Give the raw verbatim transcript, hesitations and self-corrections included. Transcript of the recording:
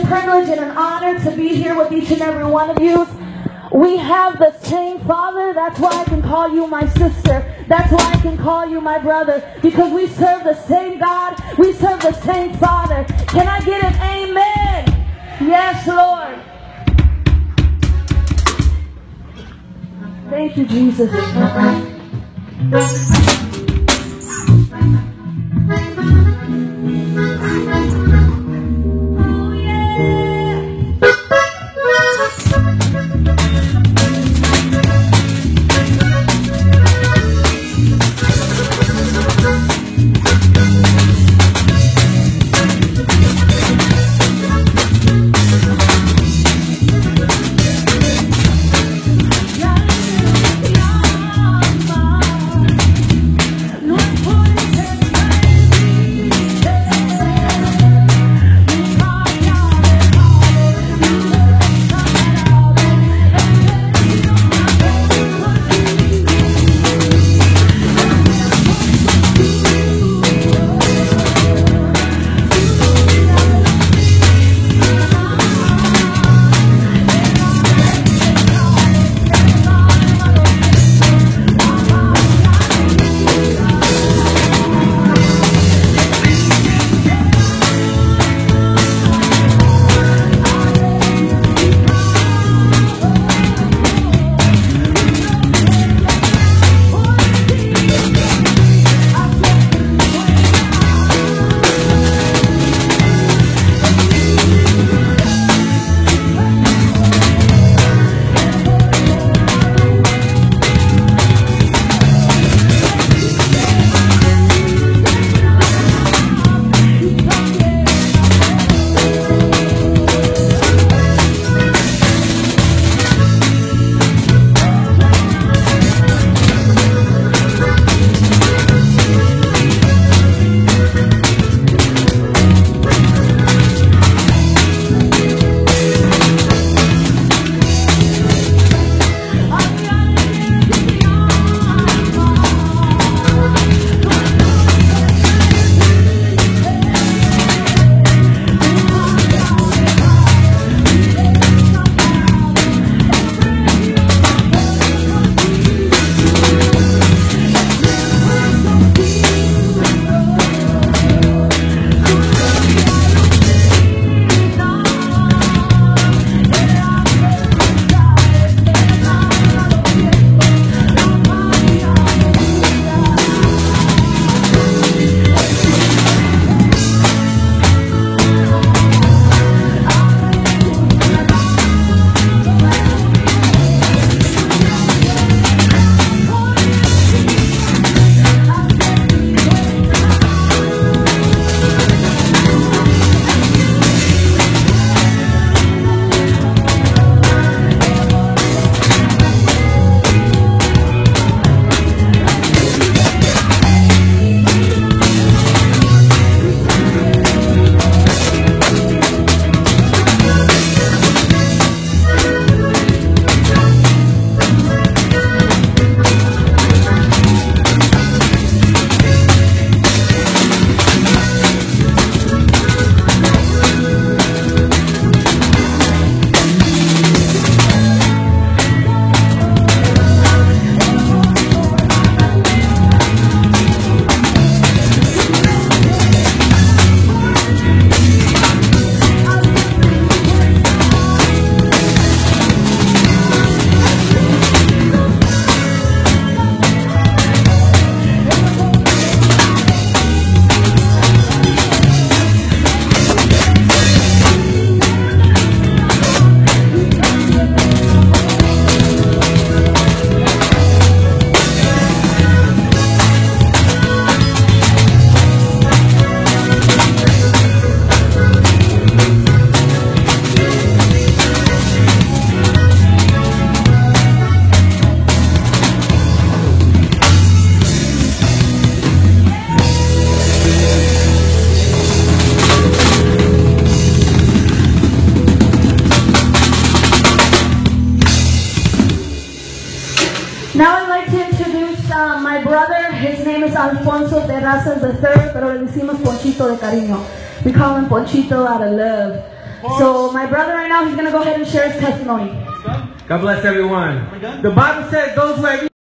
privilege and an honor to be here with each and every one of you. We have the same Father. That's why I can call you my sister. That's why I can call you my brother. Because we serve the same God. We serve the same Father. Can I get an amen? Yes, Lord. Thank you, Jesus. Terrazas the third, pero le decimos Ponchito de cariño. We call him Ponchito out of love. So my brother right now, he's going to go ahead and share his testimony. God bless everyone. The Bible says those who have